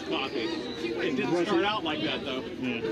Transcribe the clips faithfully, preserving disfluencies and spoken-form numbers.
coffee. It didn't start out like that, though. Yeah.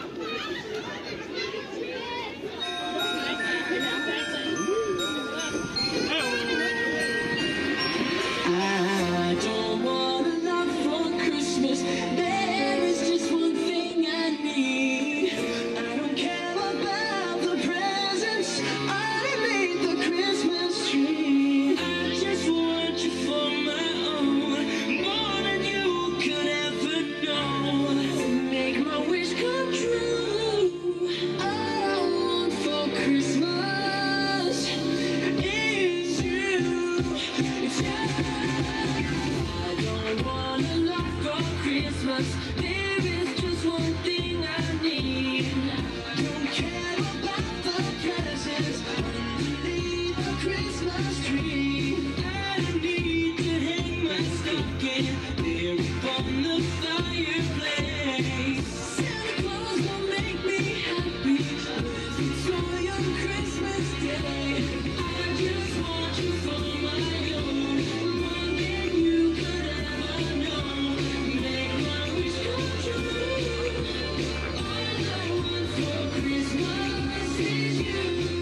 I don't want a lot for Christmas. There is just one thing I need. I don't care about the presents underneath the Christmas tree. I just want you for my own, more than you could ever know. Make my wish come true. All I want for Christmas is you. It's you. I don't want a lot for Christmas. There is just one thing I need. Don't care about the presents underneath the Christmas tree. I don't need to hang my stocking there upon the fireplace. Santa Claus will make me happy with joy on Christmas Day. I just want you for my own, more than you could ever know. Make my wish come true. All I want for Christmas is you.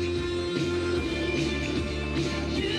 You,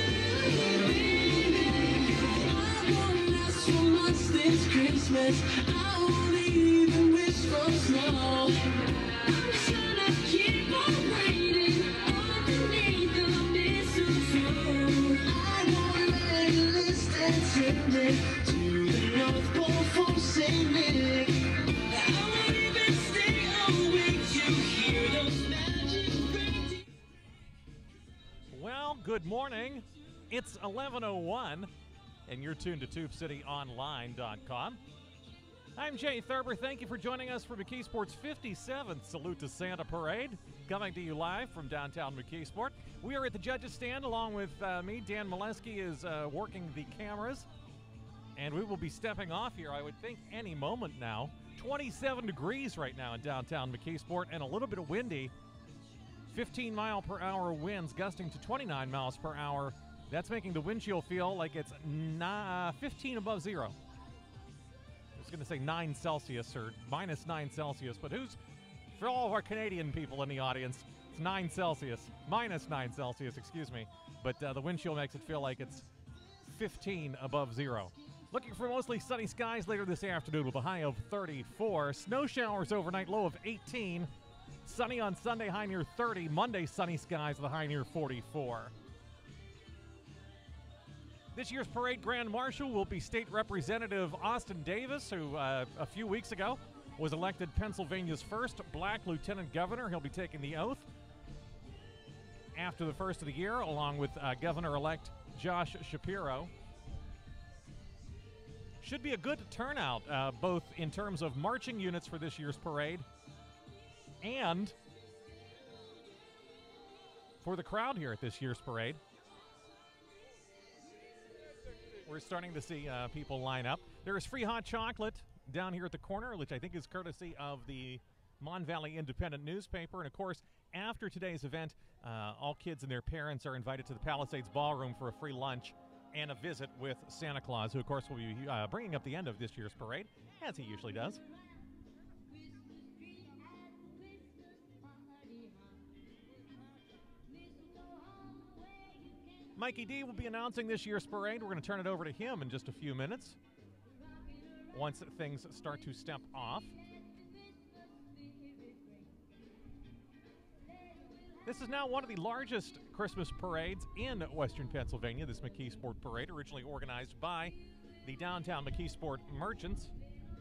baby. I won't ask for much this Christmas. I won't even wish for snow. I'm just gonna keep on waiting underneath the mistletoe. I won't make a list and send it to the North Pole for Saint Nick. I won't even stay awake to hear those magic birthday. Well, good morning. It's eleven oh one, and you're tuned to tube city online dot com. I'm Jay Thurber. Thank you for joining us for McKeesport's fifty-seventh Salute to Santa Parade, coming to you live from downtown McKeesport. We are at the judges' stand along with uh, me. Dan Molesky is uh, working the cameras, and we will be stepping off here, I would think, any moment now. twenty-seven degrees right now in downtown McKeesport, and a little bit of windy. fifteen mile per hour winds gusting to twenty-nine miles per hour. That's making the wind chill feel like it's na- fifteen above zero. I was going to say nine Celsius or minus nine Celsius, but who's, for all of our Canadian people in the audience, it's nine Celsius, minus nine Celsius, excuse me. But uh, the wind chill makes it feel like it's fifteen above zero. Looking for mostly sunny skies later this afternoon with a high of thirty-four. Snow showers overnight, low of eighteen. Sunny on Sunday, high near thirty. Monday, sunny skies with a high near forty-four. This year's parade grand marshal will be State Representative Austin Davis, who uh, a few weeks ago was elected Pennsylvania's first black lieutenant governor. He'll be taking the oath after the first of the year, along with uh, Governor-elect Josh Shapiro. Should be a good turnout, uh, both in terms of marching units for this year's parade and for the crowd here at this year's parade. We're starting to see uh, people line up. There is free hot chocolate down here at the corner, which I think is courtesy of the Mon Valley Independent newspaper. And, of course, after today's event, uh, all kids and their parents are invited to the Palisades Ballroom for a free lunch and a visit with Santa Claus, who, of course, will be uh, bringing up the end of this year's parade, as he usually does. Mikey D will be announcing this year's parade. We're going to turn it over to him in just a few minutes once things start to step off. This is now one of the largest Christmas parades in Western Pennsylvania, this McKeesport Parade, originally organized by the downtown McKeesport merchants.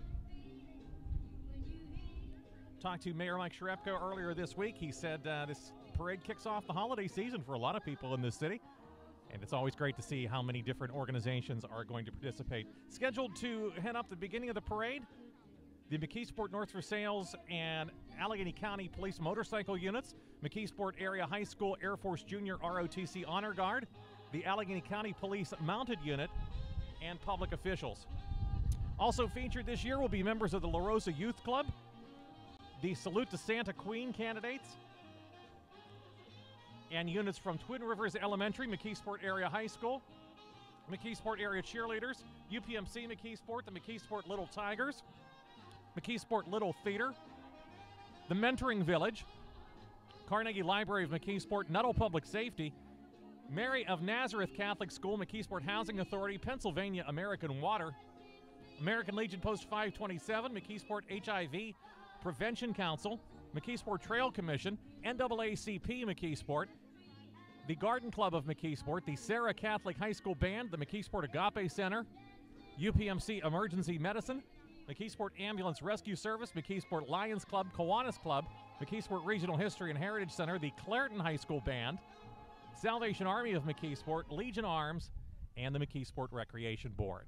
Talked to Mayor Mike Shrepko earlier this week. He said uh, this parade kicks off the holiday season for a lot of people in this city. And it's always great to see how many different organizations are going to participate. Scheduled to head up the beginning of the parade, the McKeesport North Versailles and Allegheny County Police Motorcycle Units, McKeesport Area High School Air Force Junior R O T C Honor Guard, the Allegheny County Police Mounted Unit, and public officials. Also featured this year will be members of the LaRosa Youth Club, the Salute to Santa Queen candidates, and units from Twin Rivers Elementary, McKeesport Area High School, McKeesport area cheerleaders, U P M C McKeesport, the McKeesport Little Tigers, McKeesport Little Theater, the Mentoring Village, Carnegie Library of McKeesport, Nuttall Public Safety, Mary of Nazareth Catholic School, McKeesport Housing Authority, Pennsylvania American Water, American Legion Post five twenty-seven, McKeesport H I V Prevention Council, McKeesport Trail Commission, N double A C P McKeesport, the Garden Club of McKeesport, the Sarai Catholic High School Band, the McKeesport Agape Center, U P M C Emergency Medicine, McKeesport Ambulance Rescue Service, McKeesport Lions Club, Kiwanis Club, McKeesport Regional History and Heritage Center, the Clairton High School Band, Salvation Army of McKeesport, Legion Arms, and the McKeesport Recreation Board.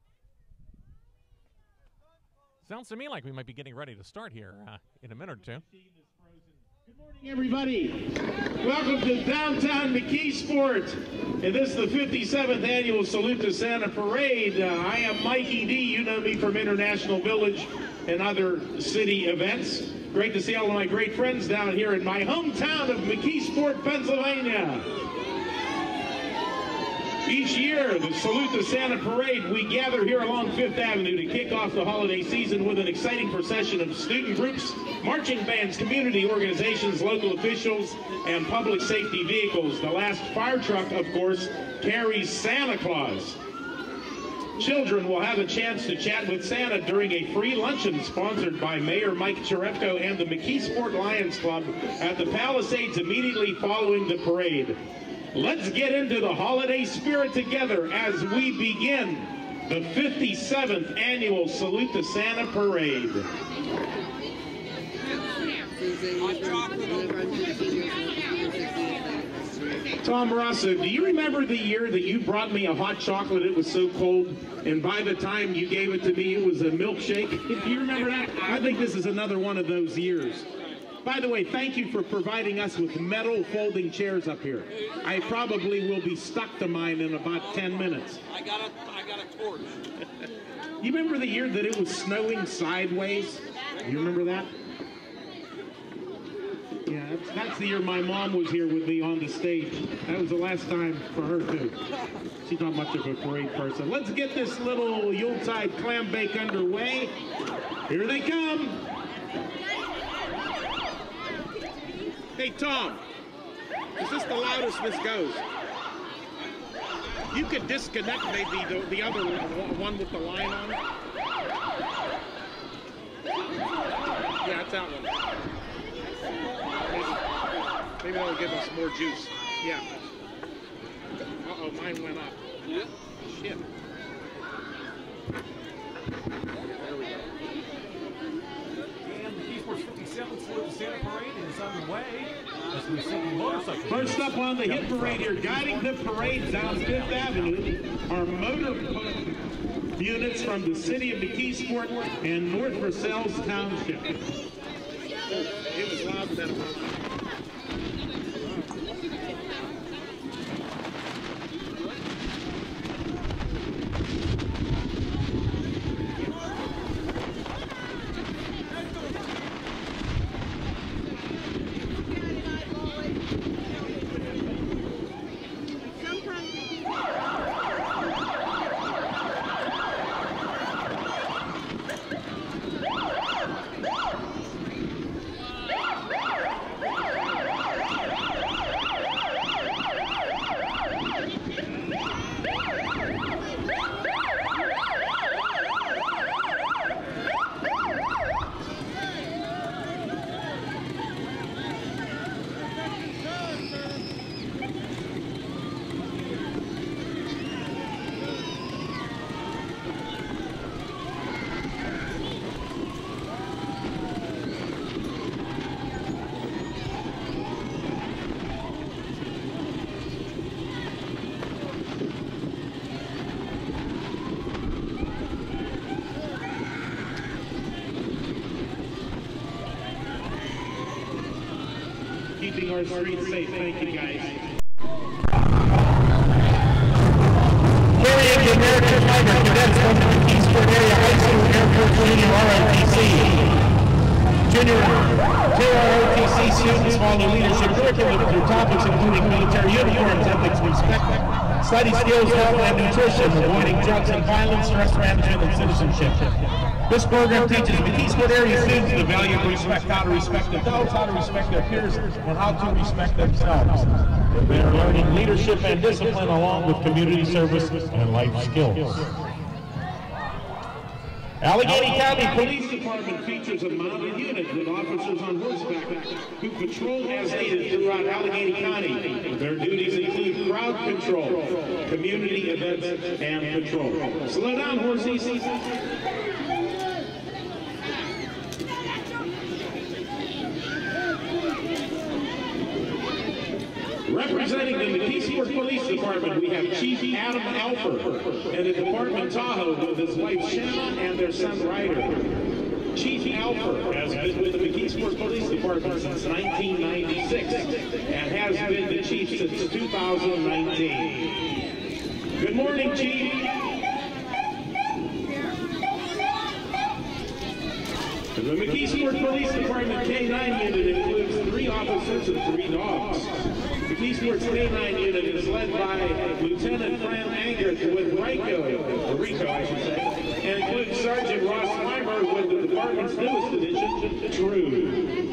Sounds to me like we might be getting ready to start here uh, in a minute or two. Good morning, everybody. Welcome to downtown McKeesport. And this is the fifty-seventh annual Salute to Santa Parade. Uh, I am Mikey D. You know me from International Village and other city events. Great to see all of my great friends down here in my hometown of McKeesport, Pennsylvania. Each year, the Salute to Santa Parade, we gather here along Fifth Avenue to kick off the holiday season with an exciting procession of student groups, marching bands, community organizations, local officials, and public safety vehicles. The last fire truck, of course, carries Santa Claus. Children will have a chance to chat with Santa during a free luncheon sponsored by Mayor Mike Cherepko and the McKeesport Lions Club at the Palisades immediately following the parade. Let's get into the holiday spirit together as we begin the fifty-seventh annual Salute to Santa Parade. Tom Rosso, do you remember the year that you brought me a hot chocolate? It was so cold, and by the time you gave it to me, it was a milkshake. Do you remember that? I think this is another one of those years. By the way, thank you for providing us with metal folding chairs up here. I probably will be stuck to mine in about ten minutes. I got a, I got a torch. You remember the year that it was snowing sideways? You remember that? Yeah, that's, that's the year my mom was here with me on the stage. That was the last time for her, too. She's not much of a parade person. Let's get this little Yuletide clam bake underway. Here they come. Hey, Tom, is this the loudest this goes? You could disconnect maybe the, the other one with the line on it. Yeah, it's that one. Maybe, maybe that'll give us more juice. Yeah. Uh-oh, mine went up. Yeah. Shit. There we go. And the McKeesport's fifty-seventh Salute to Santa Parade is underway. As we see motorcycle. First up on the hit parade here, guiding the parade down Fifth Avenue, are motor units from the city of McKeesport and North Versailles Township. It was loud and then keeping our streets safe. Thank you, guys. Carrying the American Fighter Cadets from the McKeesport area high school airport training R O T C. Junior K R O T C students follow leadership curriculum through topics including military uniforms, ethics, respect, study skills, health, and nutrition, avoiding drugs and violence, stress management, and citizenship. This program teaches McKeesport area students the value of respect, how to respect adults, how to respect their peers, and how to respect themselves. They are learning leadership and discipline along with community service and life skills. Allegheny County Police Department features a mounted unit with officers on horseback who patrol as needed throughout Allegheny County. Their duties include crowd control, community events, and patrol. Slow down, horsies. Representing the McKeesport Police Department, we have Chief Adam Alfer and the Department Tahoe with his wife Shanna and their son Ryder. Chief Alfer has been with the McKeesport Police Department since nineteen ninety-six and has been the chief since two thousand nineteen. Good morning, Chief. The McKeesport Police Department K nine unit includes three officers and three dogs. McKeesport's K nine unit is led by Lieutenant Fran Angert with Rico, or Rico I should say, and includes Sergeant Ross Weimer with the department's newest division, True.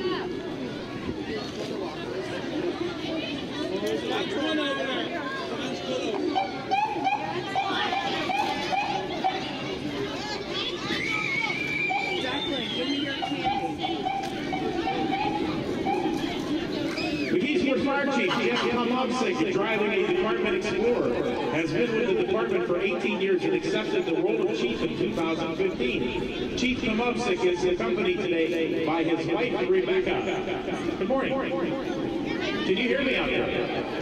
McKeesport Fire Chief Jeff Tomopsik, driving a Department Explorer, has been with the department for eighteen years and accepted the role of chief in two thousand fifteen. Chief Tomopsik is accompanied today by his wife, Rebecca. Good morning. Can you hear me out there?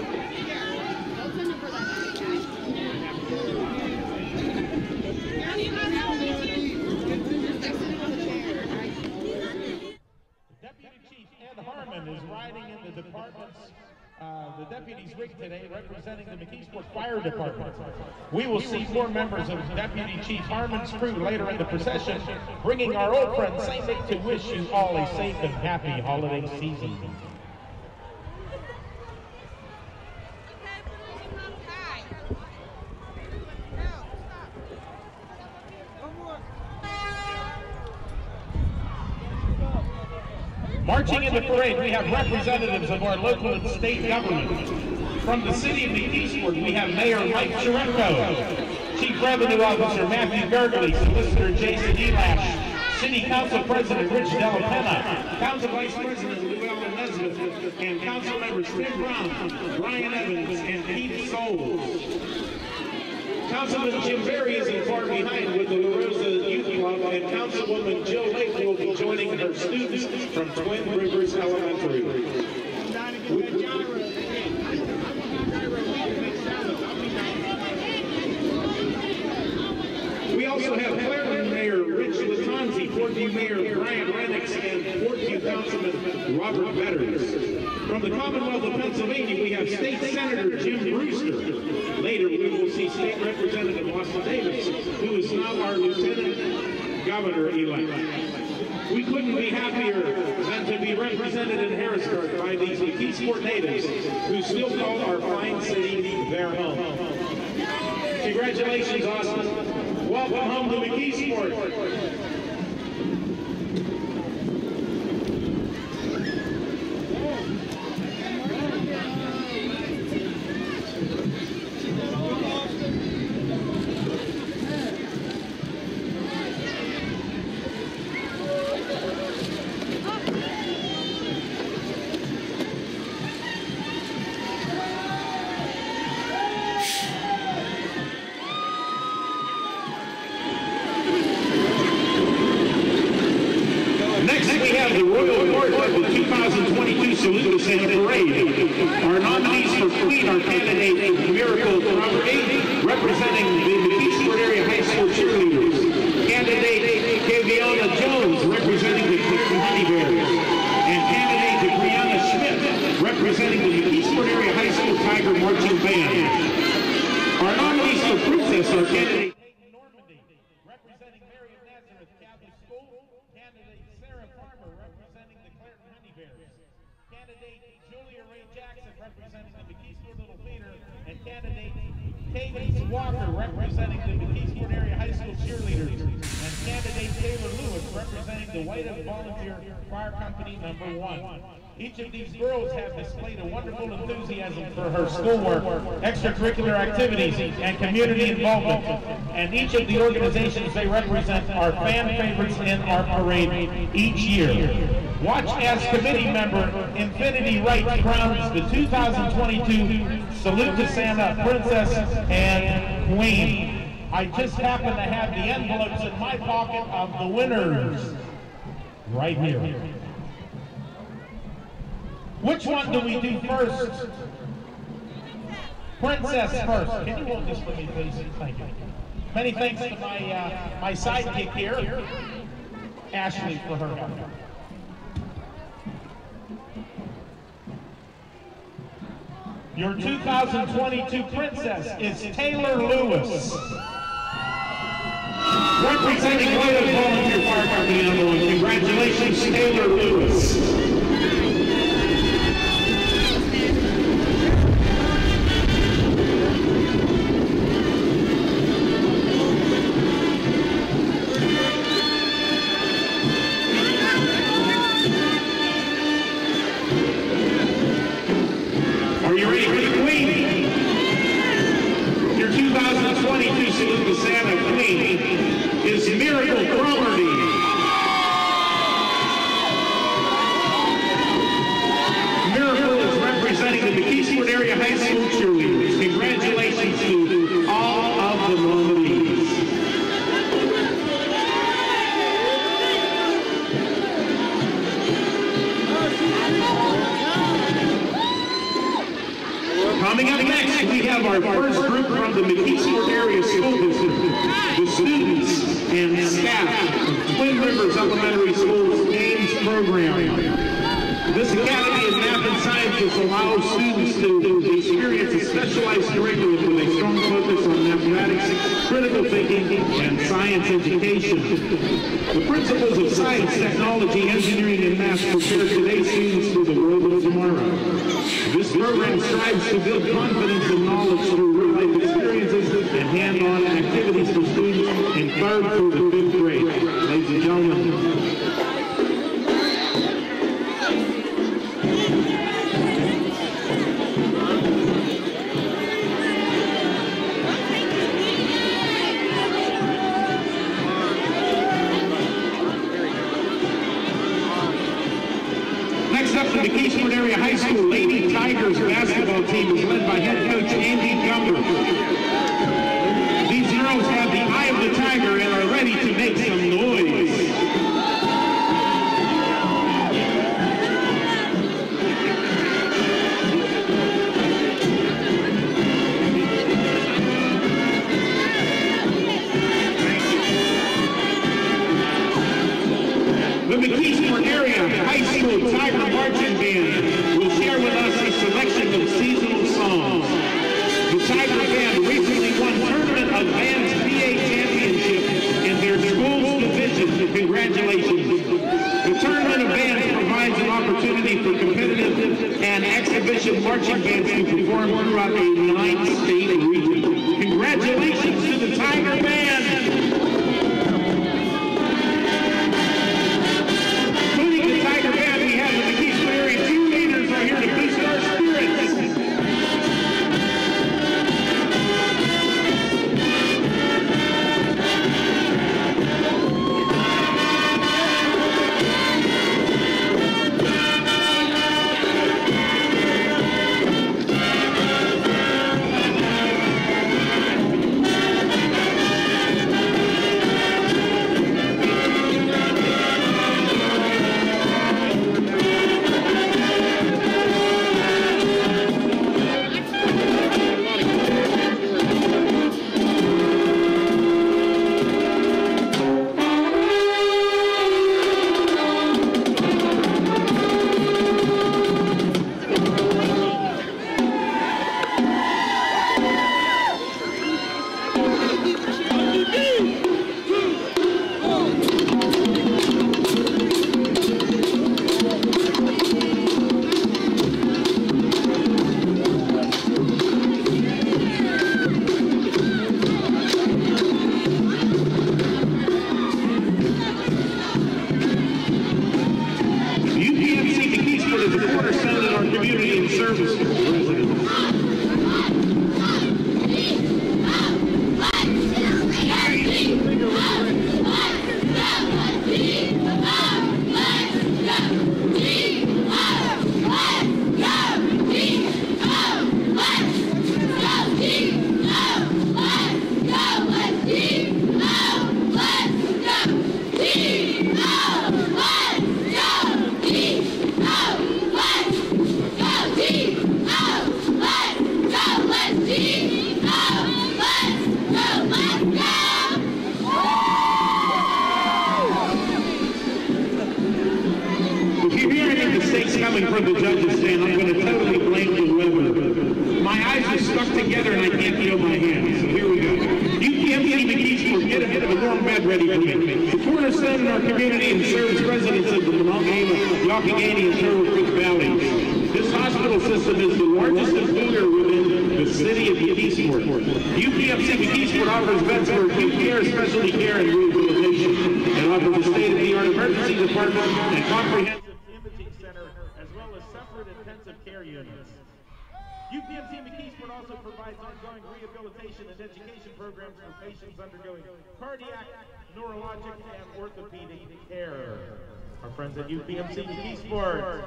Is riding in the department's, uh, the deputy's rig today, representing the McKeesport Fire Department. We will see more members of Deputy Chief Harmon's crew later in the procession, bringing our old friend Saint Nick to wish you all a safe and happy holiday season. Marching in the parade, we have representatives of our local and state government. From the city of McKeesport, we have Mayor Mike Chiretko, Chief Revenue Officer Matthew Gergely, Solicitor Jason Elash, City Council President Rich Della Penna, Council Vice President Llewellyn Nazareth, and Council Members Tim Brown, Brian Evans, and Keith Souls. Councilman Jim Berry is in far behind with the LaRosa Youth Club, and Councilwoman Jill Lake will be joining her students from Twin Rivers Elementary. We also have Clairton Mayor Rich Latanzi, Portview Mayor Brian Renix, and Portview Councilman Robert Betters. From the Commonwealth of Pennsylvania, we have State Senator Jim Brewster. Later, we will see State Representative Austin Davis, who is now our Lieutenant Governor-elect. We couldn't be happier than to be represented in Harrisburg by these McKeesport natives who still call our fine city their home. Congratulations, Austin. Welcome home to McKeesport. Salute to Santa Parade. Our nominees for Queen are candidate Miracle Cromerdie, representing the McKeesport area high school cheerleaders. Candidate Kaviona Jones, representing the Clairton Honeybears. And candidate Brianna Schmidt, representing the McKeesport area high school Tiger Marching Band. Our nominees for Princess are candidate Payton Normandy, representing Mary of Nazareth Catholic School. Candidate Sarah Farmer, representing the Clairton Honeybears. Candidate Julia Ray Jackson representing the McKeesport Little Theater, and candidate Kaitence Walker representing the McKeesport Area High School Cheerleaders, and candidate Taylor Lewis representing the White Oak Volunteer Fire Company number one. Each of these girls have displayed a wonderful enthusiasm for her schoolwork, extracurricular activities, and community involvement. And each of the organizations they represent are fan favorites in our parade each year. Watch as committee member Infinity Wright crowns the two thousand twenty-two Salute to Santa Princess and Queen. I just happen to have the envelopes in my pocket of the winners right here. Which one do we do first? Princess first. Can you hold this for me, please? Thank you. Many thanks to my uh, my sidekick here, Ashley, for her help. Your two thousand twenty-two princess is Taylor Lewis. Representing White Oak Volunteer Fire Company number one. Congratulations, Taylor Lewis. Salute to Santa Queen is Miracle Cromerdie. Miracle is representing the McKeesport Area High School Cheerleaders. Congratulations to all of the nominees. Coming up next, we have our first group from the McKeesport Area School District, the students and staff of Twin Rivers Elementary School's Games program. This Academy of Math and Sciences allows students to experience a specialized curriculum with a strong focus on mathematics, critical thinking, and science education. The principles of science, technology, engineering, and math prepare today's students for the world of tomorrow. This program strives to build confidence and knowledge through real-life experiences and hand-on activities for students in third through the fifth grade. Ladies and gentlemen, the McKeesport Area High School Lady Tigers basketball team is led by head coach Andy Gumber. These girls have the eye of the tiger and are ready to make some noise. The McKeesport Area High School Tiger Marching Band will share with us a selection of seasonal songs. The Tiger Band recently won Tournament of Bands P A Championship in their school's division. Congratulations. The Tournament of Bands provides an opportunity for competitive and exhibition marching bands to perform throughout a nine-state region. Congratulations to the Tiger Band. community and service residents. Coming from the judges stand, I'm going to totally blame the weather. My eyes are stuck together and I can't feel my hands. So here we go. U P M C McKeesport, get a bit of a warm bed ready for me. The cornerstone in our community and serves residents of the Monongahela, the Allegheny, and Sherwood Creek valleys. This hospital system is the largest employer within the city of McKeesport. U P M C McKeesport offers vets for acute care, specialty care, and rehabilitation, and offers a state-of-the-art emergency department and comprehensive care units. U P M C McKeesport also provides ongoing rehabilitation and education programs for patients undergoing cardiac, neurologic, and orthopedic care. Our friends at U P M C McKeesport.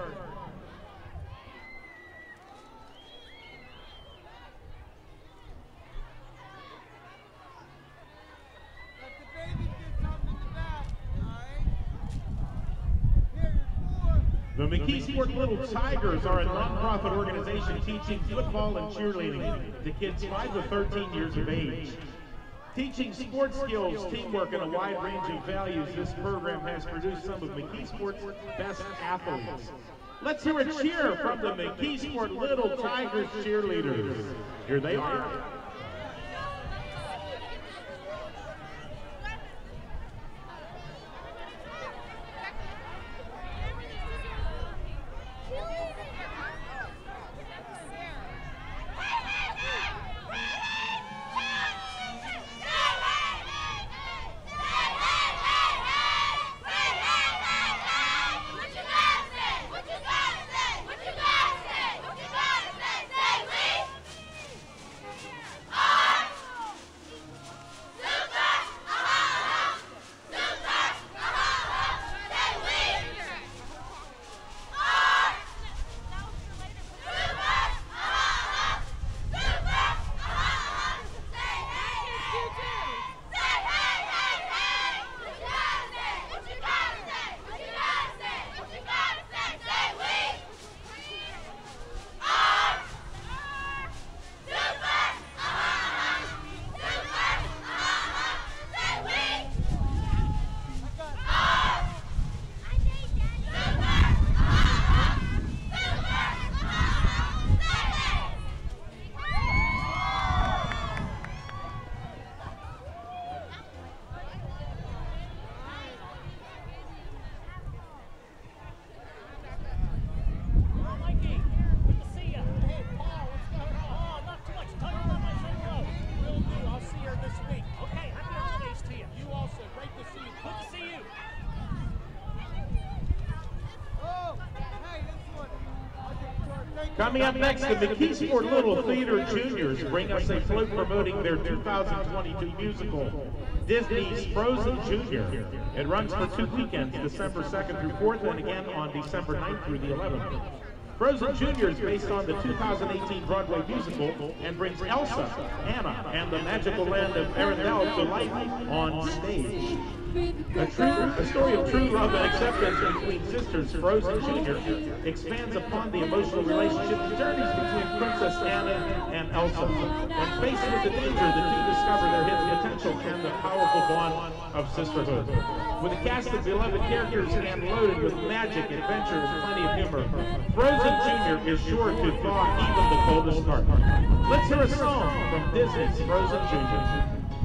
The McKeesport Little Tigers are a non-profit organization teaching football and cheerleading to kids five to thirteen years of age. Teaching sports skills, teamwork, and a wide range of values, this program has produced some of McKeesport's best athletes. Let's hear a cheer from the McKeesport Little Tigers cheerleaders. Here they are. Coming up next, the McKeesport Little Theater Juniors bring us a float promoting their two thousand twenty-two musical, Disney's Frozen Junior. It runs for two weekends, December second through fourth, and again on December ninth through the eleventh. Frozen Junior is based on the two thousand eighteen Broadway musical and brings Elsa, Anna, and the magical land of Arendelle to life on stage. A, true, a story of true love and acceptance between sisters, Frozen Junior expands upon the emotional relationship and journeys between Princess Anna and Elsa. When faced with the danger, the two discover their hidden potential and the powerful bond of sisterhood. With a cast of beloved characters and loaded with magic, adventure, and plenty of humor, Frozen Junior is sure to thaw even the coldest heart. Let's hear a song from Disney's Frozen Junior.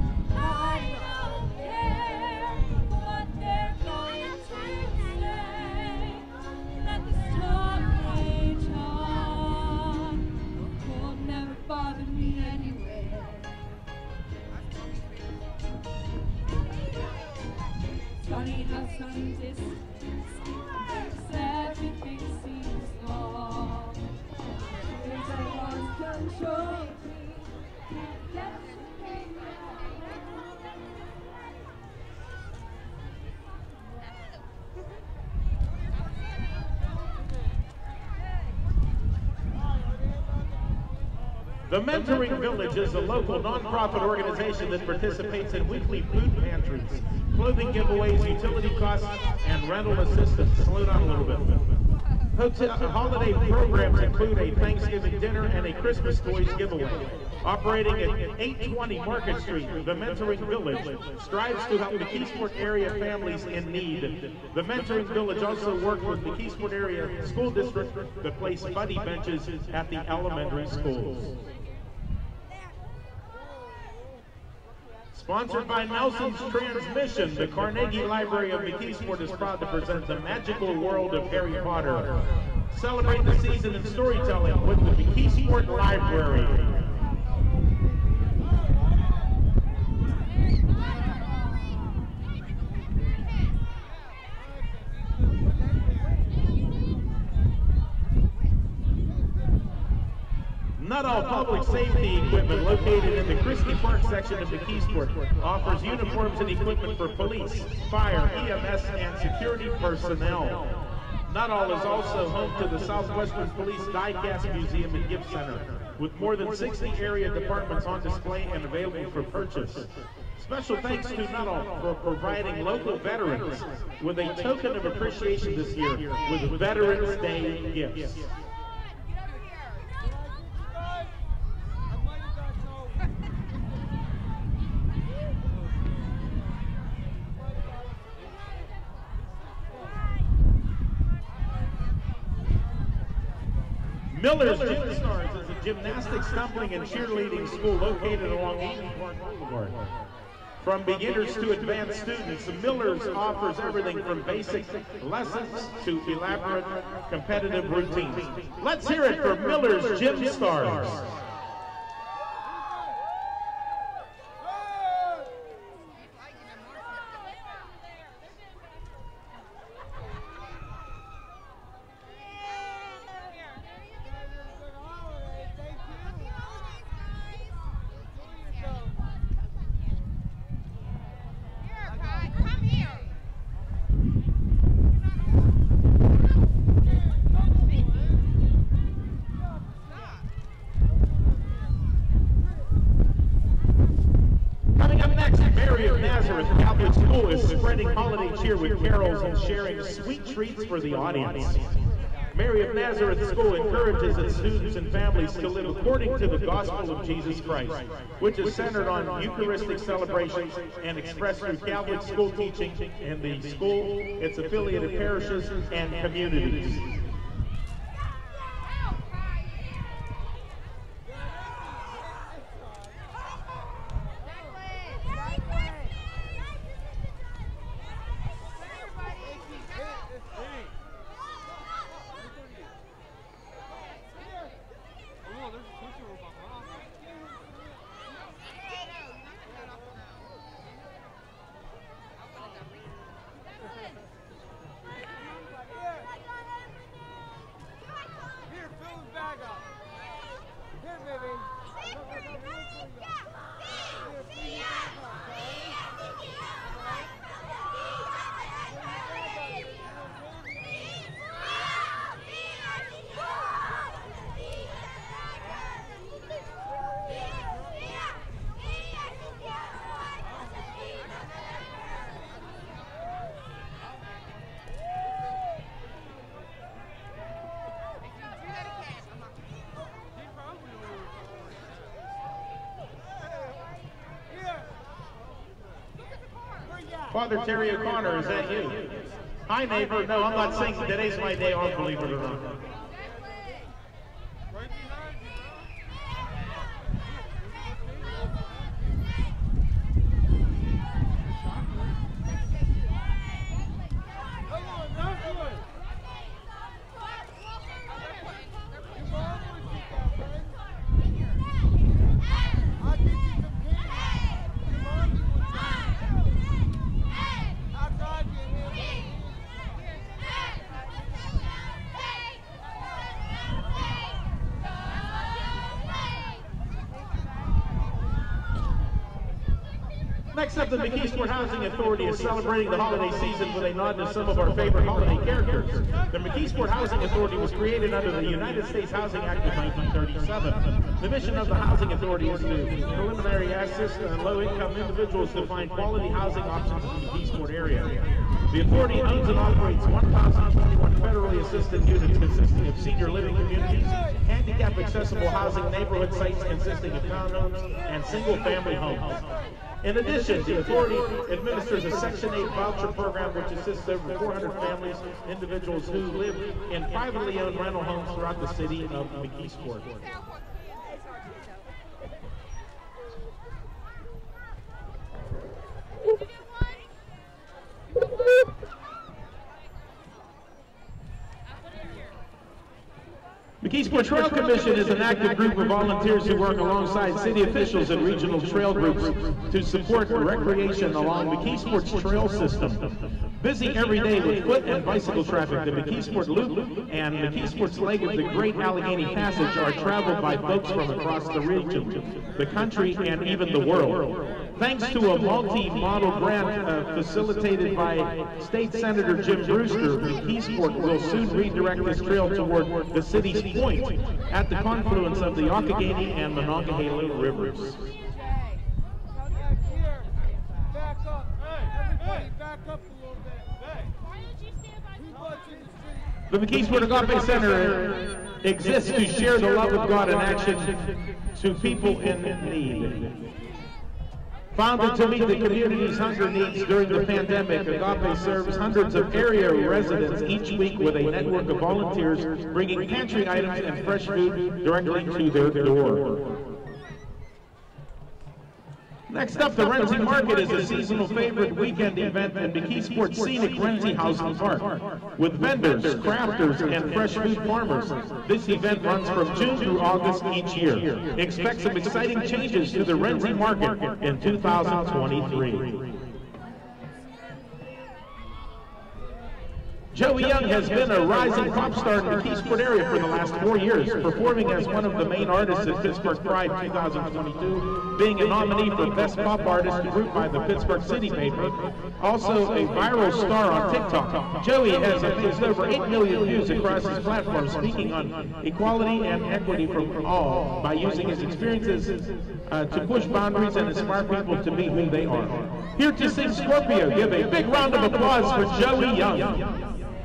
Funny how some distance everything seems long. The Mentoring Village is a local nonprofit organization that participates in weekly food pantries, clothing giveaways, utility costs, and rental assistance. Slow down a little bit. Hotel, holiday programs include a Thanksgiving dinner and a Christmas toys giveaway. Operating at eight twenty Market Street, the Mentoring Village strives to help McKeesport area families in need. The Mentoring Village also works with the McKeesport area school district to place buddy benches at the elementary schools. Sponsored by Nelson's Transmission, the Carnegie Library of McKeesport is proud to present the magical world of Harry Potter. Celebrate the season in storytelling with the McKeesport Library. Not all public safety equipment located in the Christie Park section of McKeesport offers uniforms and equipment for police, fire, E M S, and security personnel. Not all is also home to the Southwestern Police Die-Cast Museum and Gift Center, with more than sixty area departments on display and available for purchase. Special thanks to Nuttall for providing local veterans with a token of appreciation this year with Veterans Day gifts. Miller's Gym Stars is a gymnastics, tumbling, and cheerleading school located along Eaton Park Boulevard. From beginners to advanced students, Miller's offers everything from basic lessons to elaborate competitive routines. Let's hear it for Miller's Gym Stars. With carols and sharing sweet treats for the audience. Mary of Nazareth School encourages its students and families to live according to the gospel of Jesus Christ, which is centered on Eucharistic celebrations and expressed through Catholic school teaching in the school, its affiliated parishes, and communities. Father Terry O'Connor, is that you? Hi, neighbor. No, I'm not singing. Today's my day off, believe it or not. Next up, the McKeesport Housing Authority is celebrating the holiday season with a nod to some of our favorite holiday characters. The McKeesport Housing Authority was created under the United States Housing Act of nineteen thirty-seven. The mission of the Housing Authority is to preliminary assist uh, low-income individuals to find quality housing options in the McKeesport area. The authority owns and operates one thousand twenty-one federally assisted units consisting of senior living communities, handicap-accessible housing neighborhood sites consisting of townhomes and single-family homes. In addition, the authority administers a Section eight voucher program which assists over four hundred families, individuals who live in privately owned rental homes throughout the city of McKeesport. McKeesport Trail Commission is an active group of volunteers who work alongside city officials and regional trail groups to support recreation along McKeesport's trail system. Busy every day with foot and bicycle traffic, the McKeesport Loop and McKeesport's leg of the Great Allegheny Passage are traveled by folks from across the region, the country, and even the world. Thanks to a multi-model grant uh, facilitated by State Senator Jim Brewster, McKeesport will soon redirect this trail toward the city's point at the confluence of the Allegheny and Monongahela rivers. The McKeesport Agape Center exists to share the love of God in action to people in need. Founded to meet the community's hunger needs during the pandemic, Agape serves hundreds of area residents each week with a network of volunteers bringing pantry items and fresh food directly to their door. Next up, the Renzi Market is a seasonal favorite weekend event in McKeesport's scenic Renzi Housing Park. With vendors, crafters, and fresh food farmers, this event runs from June through August each year. Expect some exciting changes to the Renzi Market in two thousand twenty-three. Joey Young has been a rising pop star in the McKeesport area for the last four years, performing as one of the main artists at Pittsburgh Pride two thousand twenty-two, being a nominee for Best Pop Artist group by the Pittsburgh City paper, also a viral star on TikTok. Joey has amassed over eight million views across his platform, speaking on equality and equity from all by using his experiences uh, to push boundaries and inspire people to be who they are. Here to sing Scorpio, give a big round of applause for Joey Young.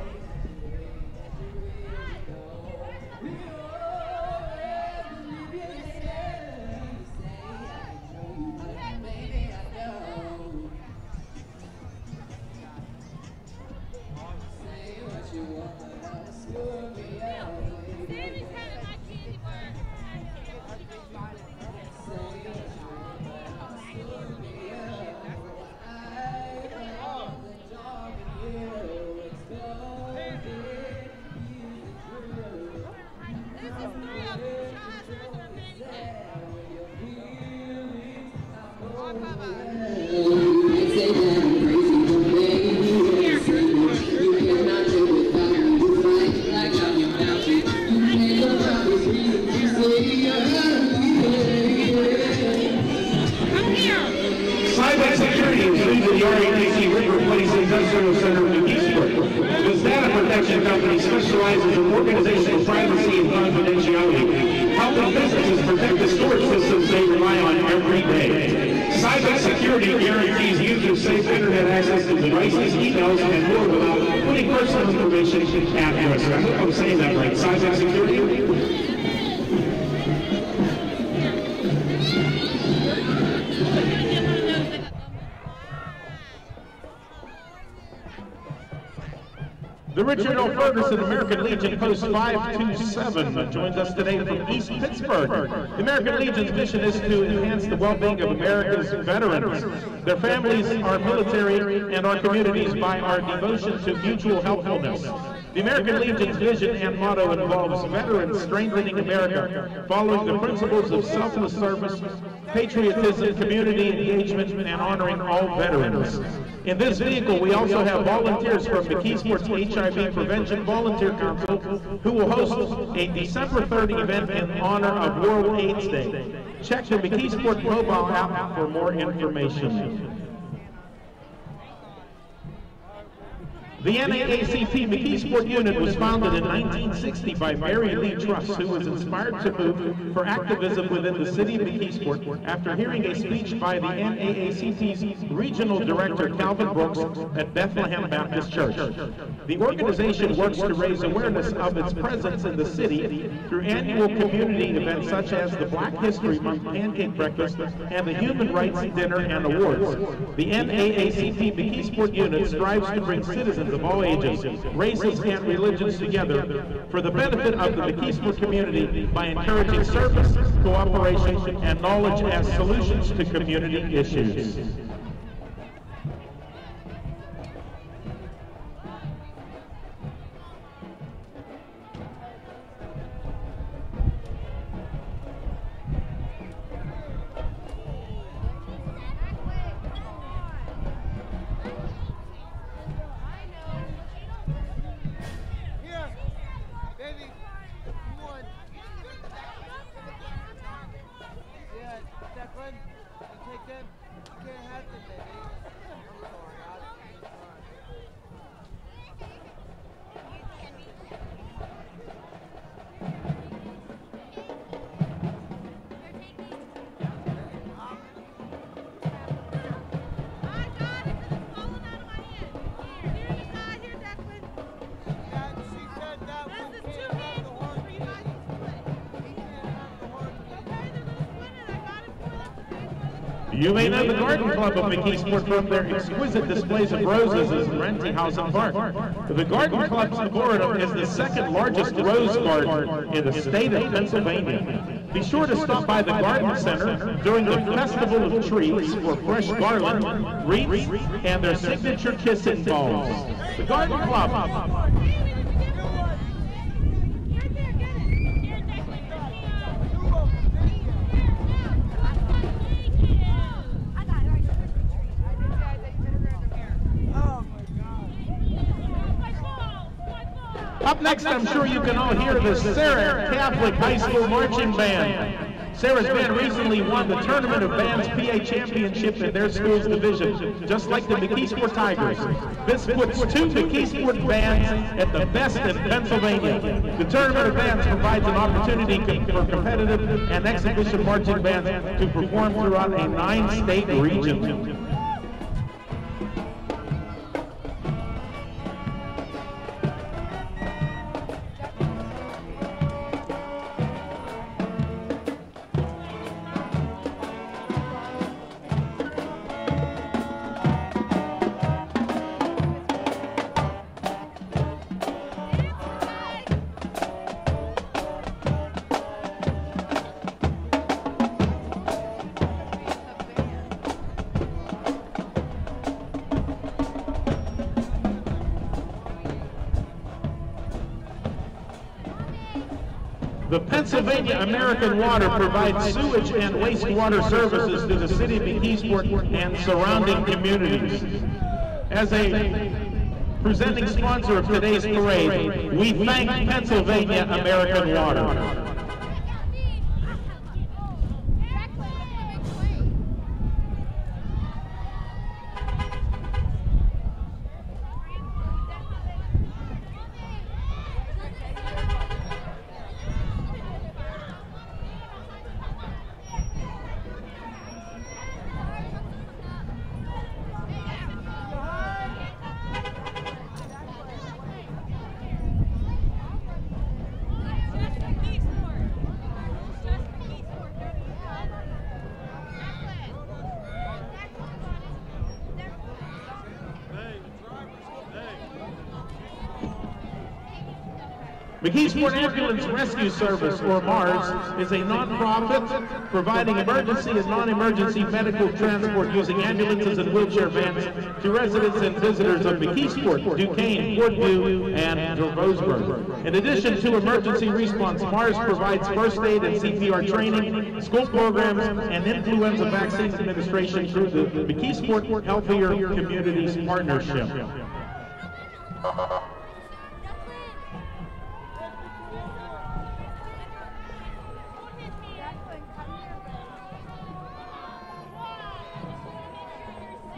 The R O T C River Place Industrial Center of McKeesport. This data protection company specializes in organizational privacy and confidentiality, helping businesses protect the storage systems they rely on every day. Cyber security guarantees users safe internet access to devices, emails, and more without putting personal information at risk. I hope I'm saying that right. Cyber security. The Richard O. Ferguson American Legion Post five two seven joins us today from East Pittsburgh. The American Legion's mission is to enhance the well-being of America's veterans, their families, our military, and our communities by our devotion to mutual helpfulness. The American Legion's vision and motto involves veterans strengthening America, following the principles of selfless service, patriotism, community engagement, and honoring all veterans. In this vehicle, we also have volunteers from McKeesport's H I V Prevention Volunteer Council, who will host a December third event in honor of World AIDS Day. Check the McKeesport mobile app for more information. The M A H S McKeesport unit was founded in nineteen sixty by Mary Lee Truss, who was inspired to move for activism within the city of McKeesport after hearing a speech by the M A H S's regional director, Calvin Brooks, at Bethlehem Baptist Church. The organization works to raise awareness of its presence in the city through annual community events such as the Black History Month Pancake Breakfast and the Human Rights Dinner and Awards. The M A H S McKeesport unit strives to bring citizens of all ages, races, and religions together for the benefit of the McKeesport community by encouraging service, cooperation, and knowledge as solutions to community issues. You may know the Garden Club of McKeesport from their exquisite displays of roses in Renty House and Park. The Garden Club's Arboretum is the second largest rose garden in the state of Pennsylvania. Be sure to stop by the Garden Center during the Festival of Trees for fresh garland, wreaths, and their signature kissing balls. The Garden Club. Up next, I'm sure you can all hear the Sarai Catholic High School Marching Band. Sarah's band recently won the Tournament of Bands P A Championship in their school's division, just like the McKeesport Tigers. This puts two McKeesport bands at the best in Pennsylvania. The Tournament of Bands provides an opportunity for competitive and exhibition marching bands to perform throughout a nine-state region. The Pennsylvania American Water provides sewage and wastewater services to the city of McKeesport and surrounding communities. As a presenting sponsor of today's parade, we thank Pennsylvania American Water. McKeesport Ambulance Rescue Service, or MAHS, is a non-profit providing emergency and non-emergency medical transport using ambulances and wheelchair vans to residents and visitors of McKeesport, Duquesne, Portview, and Roseboro. In addition to emergency response, MAHS provides first aid and C P R training, school programs, and influenza vaccine administration through the McKeesport Healthier Communities Partnership.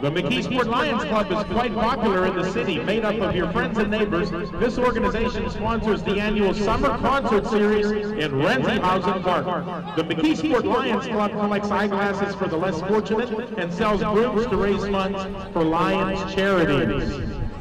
The McKeesport Lions Club is quite popular in the city, made up of your friends and neighbors. This organization sponsors the annual Summer Concert Series in Renziehausen Park. The McKeesport Lions Club collects eyeglasses for the less fortunate and sells brooms to raise funds for Lions charities.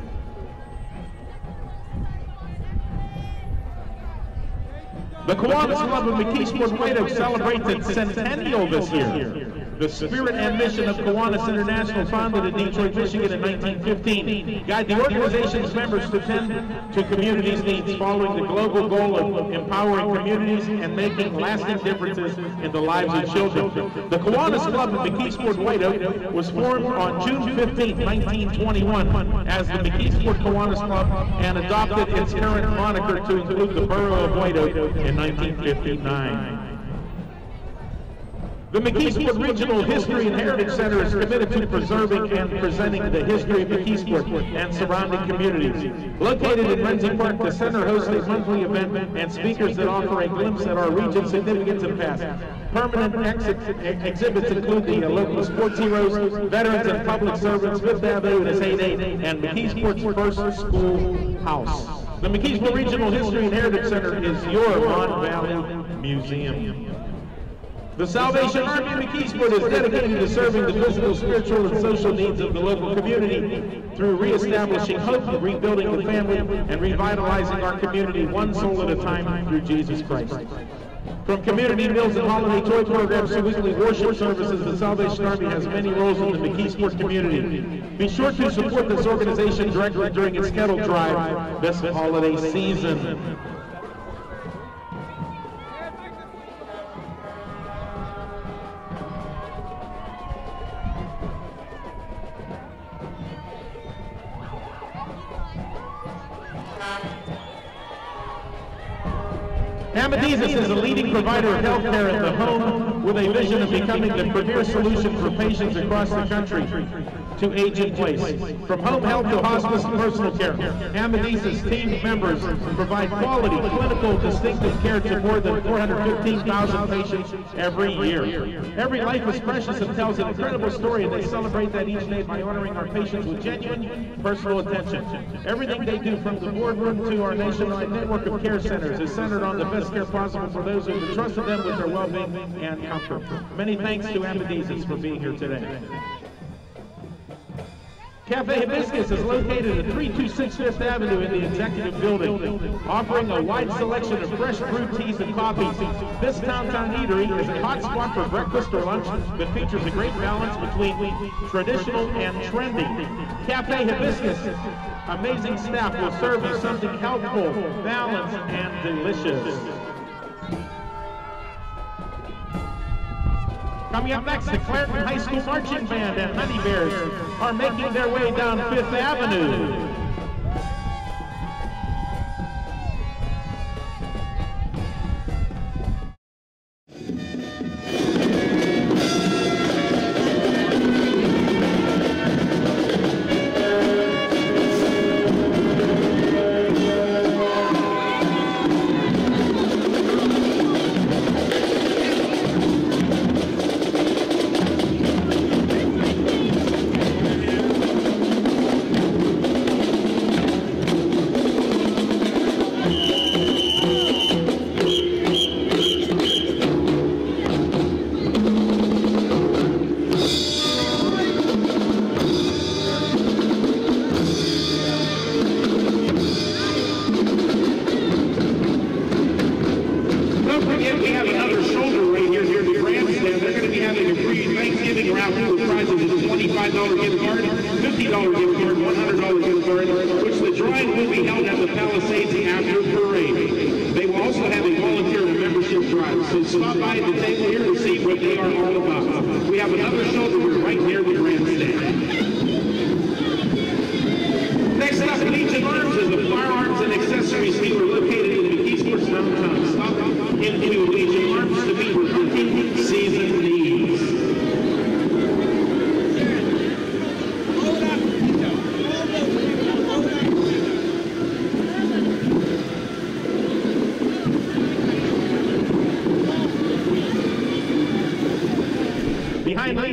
The Kiwanis Club of McKeesport White Oak celebrates its centennial this year. The spirit and mission of Kiwanis International, founded in Detroit, Michigan in nineteen fifteen, guide the organization's members to tend to communities' needs, following the global goal of empowering communities and making lasting differences in the lives of children. The Kiwanis Club of McKeesport White Oak was formed on June fifteenth, nineteen twenty-one as the McKeesport Kiwanis Club and adopted its current moniker to include the borough of White Oak in nineteen fifty-nine. The McKeesport Regional History and Heritage Center is committed to preserving and presenting the history of McKeesport and surrounding communities. Located in Renzi Park, the center hosts a monthly event and speakers that offer a glimpse at our region's significance and past. Permanent ex exhibits include the uh, local sports heroes, veterans and public servants, Fifth Avenue in its heyday, and McKeesport's first school house. The McKeesport Regional History and Heritage Center is your Mon Valley Museum. The Salvation Army of McKeesport is dedicated to serving the physical, spiritual, and social needs of the local community through reestablishing hope, rebuilding the family, and revitalizing our community one soul at a time through Jesus Christ. From community meals and holiday toy programs to weekly worship services, the Salvation Army has many roles in the McKeesport community. Be sure to support this organization directly during its kettle drive this holiday season. MAHS is a leading provider of health care at the home with a vision of becoming the premier solution for patients across the country to age in place. From home health to hospice and personal care, MAHS's team members provide quality, clinical, distinctive care to more than four hundred fifteen thousand patients every year. Every life is precious and tells an incredible story, and they celebrate that each day by honoring our patients with genuine personal attention. Everything they do, from the boardroom to our nationwide network of care centers, is centered on the best care possible for those who have entrusted them with their well-being and comfort. Many thanks to MAHS for being here today. Cafe Hibiscus is located at three two six Fifth Avenue in the Executive Building, offering a wide selection of fresh brewed teas and coffees. This downtown eatery is a hot spot for breakfast or lunch that features a great balance between traditional and trendy. Cafe Hibiscus, amazing staff will serve you something healthful, balanced, and delicious. Coming up next, the Clairton High School Marching Band and Honeybears are making their way down Fifth Avenue.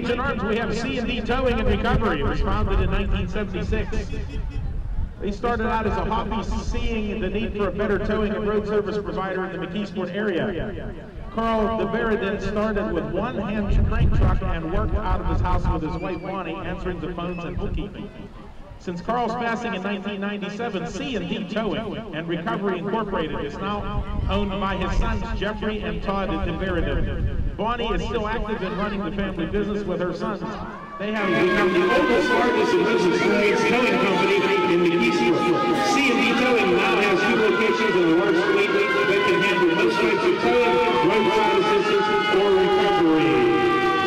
ladies in arms, we have C and D Towing and Recovery. It was founded in nineteen seventy-six. They started out as a hobby, seeing the need for a better towing and road service provider in the McKeesport area. Carl DeBerry then started with one hand crank truck and worked out of his house with his wife Bonnie, answering the phones and bookkeeping. Since Carl's passing in nineteen ninety-seven, C and D Towing and Recovery Incorporated is now owned by his sons Jeffrey and Todd DeBerry. Bonnie is still active in running the family business with her sons. They have become the oldest, largest, and most experienced towing company in McKeesport. C and D Towing now has two locations in the large fleet that can handle most types of towing, roadside assistance, or recovery.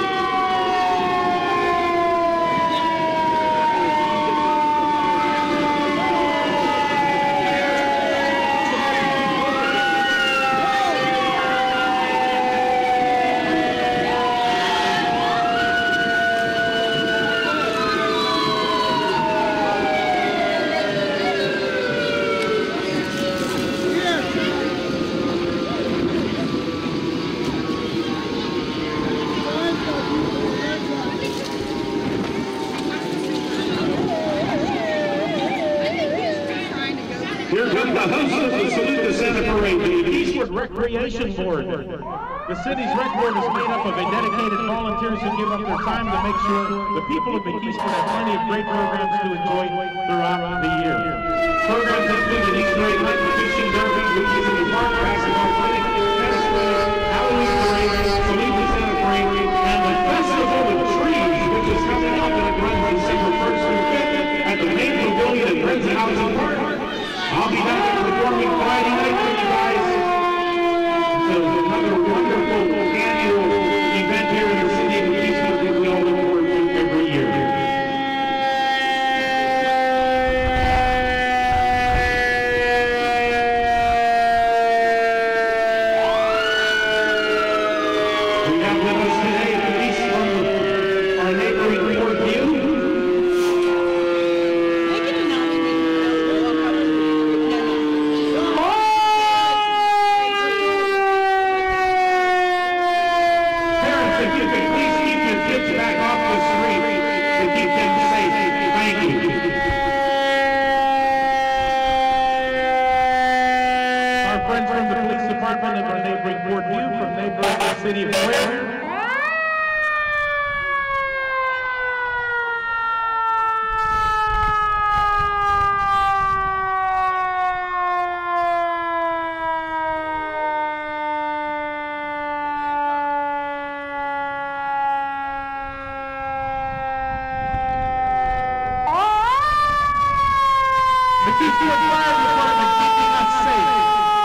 Recreation Board. The city's rec board is made up of a dedicated volunteers who give up their time to make sure the people of McKeesport have plenty of great programs to enjoy throughout the year. Programs include an Easter egg hunt, fishing derby, movies in the park, basketball clinic, fest fair, Halloween parade, Salute to Santa Parade, and the Festival of Trees, which is coming up and it runs December first through fifth at the main pavilion at Friends of Housing Park. I'll be down there performing Friday night for you guys. So another wonderful annual event here in the city of McKeesport that we all look forward to every year. We have with us today at least from our neighboring Port View. City of Clairton. McKeesport Fire Department keeping us safe.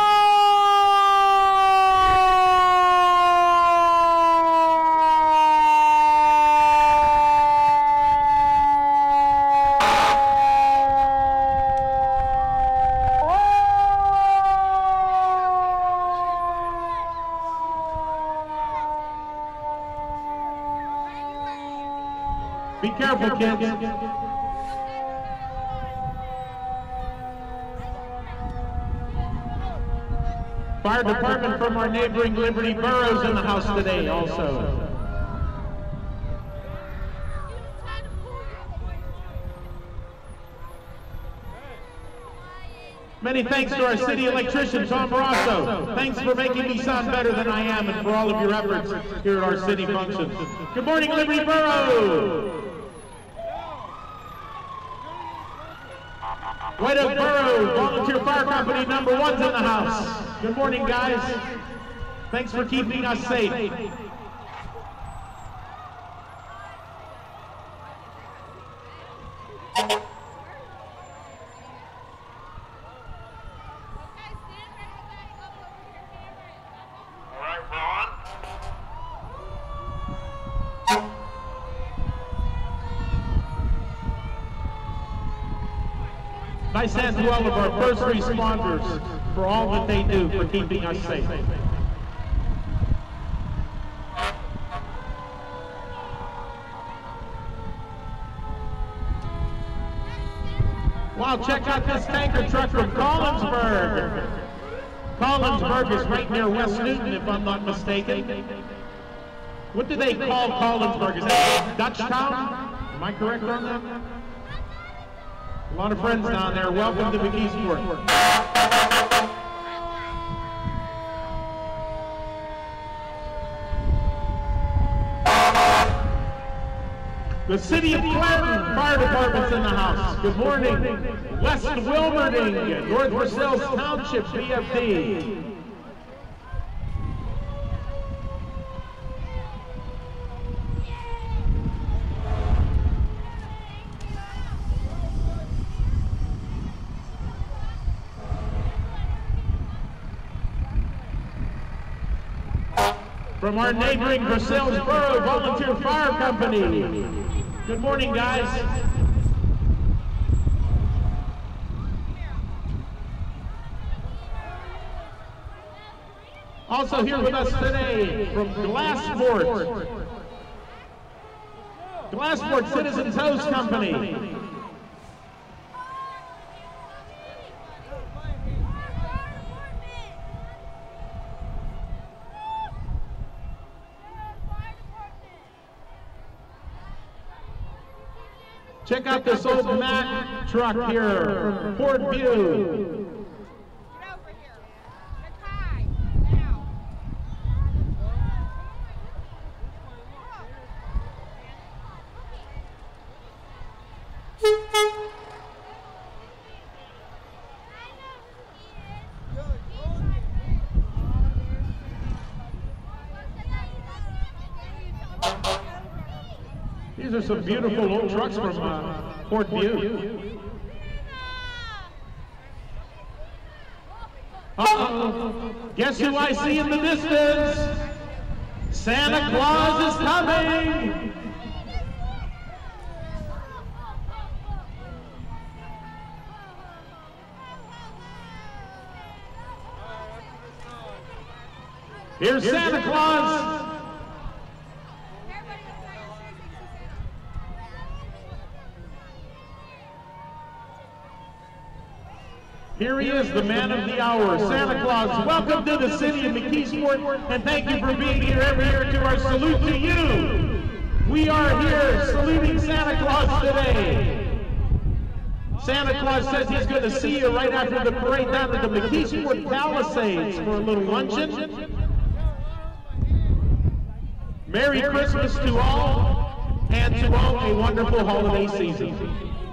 Be careful, kids. Fire department from our neighboring Liberty boroughs in the house today also. Many thanks to our city electrician, Tom Rosso. Thanks for making me sound better than I am and for all of your efforts here at our city functions. Good morning, Liberty Borough. White Oak Borough Volunteer Fire Company number one's in the house. Good morning, guys. Thanks for keeping us safe. Nice hand to all of our first responders for all that they do for keeping us safe. Wow, check out this tanker truck from Collinsburg. Collinsburg is right near West Newton, if I'm not mistaken. What do they call Collinsburg? Is that Dutchtown? Am I correct on that? A lot of friends down there. Welcome to McKeesport. The City of Clairton Fire Department's in the house. Good morning. West Wilmerding, North Versailles Township, B F D. From our neighboring Versailles Borough Volunteer Fire Company. Good morning, guys. Also here with us today from Glassport. Glassport Citizens Host Company. Check out this old Mack truck here from Port View. Get over here. Nakai, now. These are some beautiful old trucks from uh, Port View. Uh-oh. Guess who I see in the distance? Santa Claus is coming! Here's Santa Claus! Here he is, the man of the hour, Santa Claus. Welcome to the city of McKeesport, and thank you for being here every year to our salute to you. We are here saluting Santa Claus today. Santa Claus says he's going to see you right after the parade down at the McKeesport Palisades for a little luncheon. Merry Christmas to all, and to all a wonderful holiday season.